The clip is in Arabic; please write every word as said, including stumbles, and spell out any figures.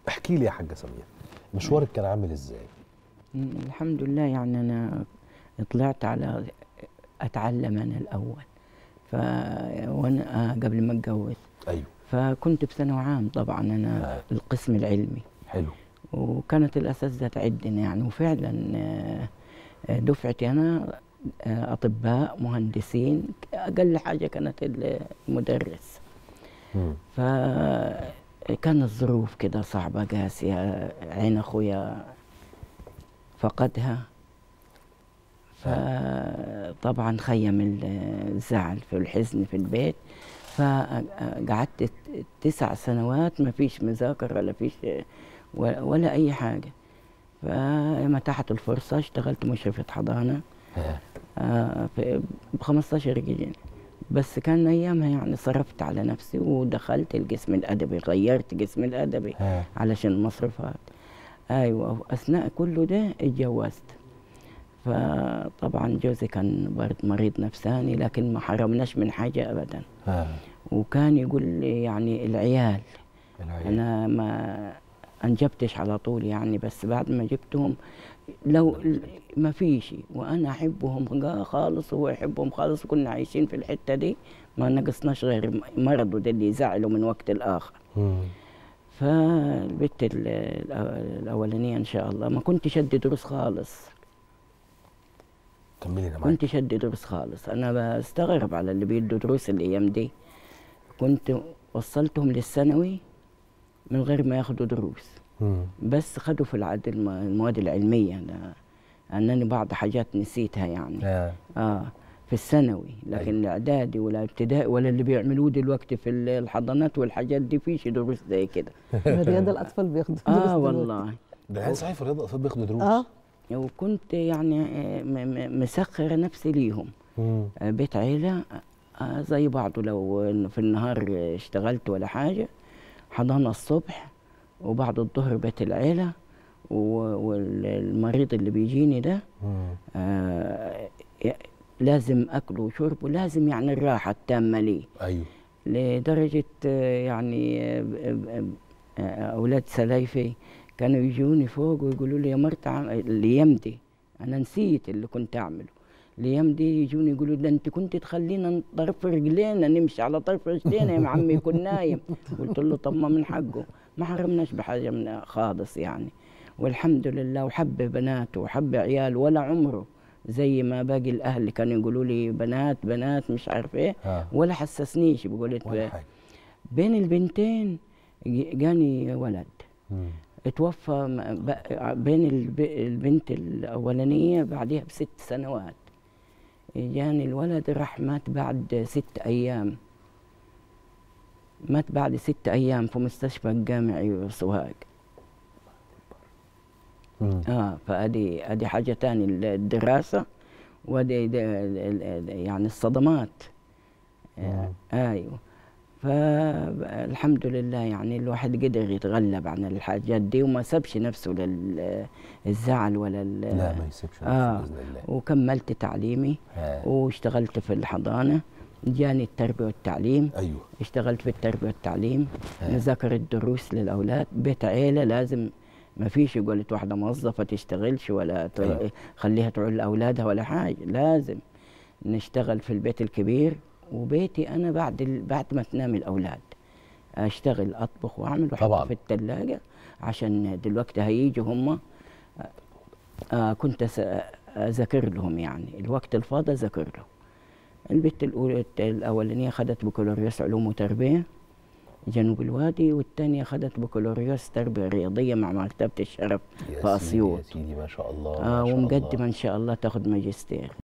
احكي لي يا حاجه سمير، مشوارك كان عامل ازاي؟ الحمد لله، يعني انا طلعت على اتعلم انا الاول. ف وانا آه قبل ما اتجوز. ايوه. فكنت بثانوي عام طبعا انا آه. القسم العلمي. حلو. وكانت الاساتذه تعدنا يعني، وفعلا آه، دفعتي انا آه، اطباء مهندسين، اقل حاجه كانت المدرس. مم. فكانت الظروف كده صعبه قاسيه، عين اخويا فقدها، فطبعا خيم الزعل في الحزن في البيت. فقعدت تسع سنوات ما فيش مذاكرة ولا فيش ولا أي حاجة. فلما تحت الفرصة اشتغلت مشرفة حضانة ب خمستاشر جنيه، بس كان أيامها يعني صرفت على نفسي ودخلت القسم الأدبي، غيرت قسم الأدبي علشان المصروفات. أيوة، أثناء كله ده اتجوزت. فطبعا جوزي كان برضه مريض نفساني، لكن ما حرمناش من حاجه ابدا. آه. وكان يقول لي يعني العيال, العيال. انا ما انجبتش على طول يعني، بس بعد ما جبتهم لو ما فيش، وانا احبهم خالص وهو يحبهم خالص، وكنا عايشين في الحته دي ما نقصناش غير مرضه ده اللي يزعله من وقت لاخر. فالبت الاولانيه ان شاء الله ما كنتش ادي دروس خالص. كملي انا معاك. كنت شد دروس خالص، انا بستغرب على اللي بيدوا دروس الايام دي. كنت وصلتهم للثانوي من غير ما ياخدوا دروس. مم. بس خدوا في العد المواد العلميه، انني بعض حاجات نسيتها يعني. آه, اه في الثانوي، لكن أيوة. الاعدادي ولا الابتدائي ولا اللي بيعملوه دلوقتي في الحضانات والحاجات دي فيش دروس زي كده. الرياضه الاطفال بياخدوا دروس. اه والله ده صحيح، في الرياضه الاطفال بياخدوا دروس. اه وكنت يعني مسخره نفسي ليهم. مم. بيت عيله زي بعضه، لو في النهار اشتغلت ولا حاجه حضانه الصبح، وبعد الظهر بيت العيله، والمريض اللي بيجيني ده آه لازم اكله وشرب، ولازم يعني الراحه التامه ليه. ايوه. لدرجه يعني اولاد سلايفي كانوا يجوني فوق ويقولوا لي يا مرت الايام دي انا نسيت اللي كنت اعمله. الايام دي يجوني يقولوا ده انت كنت تخلينا طرف رجلينا نمشي على طرف رجلينا يا عمي يكون نايم. قلت له طب ما من حقه، ما حرمناش بحاجه من خالص يعني، والحمد لله. وحب بناته وحب عياله، ولا عمره زي ما باقي الاهل كانوا يقولوا لي بنات بنات مش عارف ايه، ولا حسسنيش بقولت بين البنتين جاني ولد. مم. اتوفى بين البنت الاولانيه بعدها بست سنوات، جاني الولد راح مات بعد ست ايام، مات بعد ست ايام في مستشفى الجامعي سوهاج. اه فادي ادي حاجه تاني، الدراسه وادي يعني الصدمات. آه ايوه. فالحمد لله يعني الواحد قدر يتغلب عن الحاجات دي، وما سابش نفسه للزعل ولا لا ما يسيبش نفسه آه باذن الله. وكملت تعليمي آه. واشتغلت في الحضانه، جاني التربيه والتعليم. ايوه. اشتغلت في التربيه والتعليم، آه. نذاكر الدروس للاولاد. بيت عيله لازم ما فيش قلت واحده موظفه تشتغلش ولا أيوه. خليها تعول لاولادها ولا حاجه، لازم نشتغل في البيت الكبير. وبيتي انا بعد ال... بعد ما تنام الاولاد اشتغل اطبخ واعمل واحط في الثلاجه، عشان دلوقتي هيجوا هم. آه كنت اذاكر لهم يعني الوقت الفاضي اذاكر لهم. البت الاولى الاولانيه خدت بكالوريوس علوم وتربيه جنوب الوادي، والثانيه خدت بكالوريوس تربيه رياضيه مع مرتبه الشرف في اسيوط. يا سيدي ما شاء الله. آه ومقدمه ان شاء الله تاخذ ماجستير.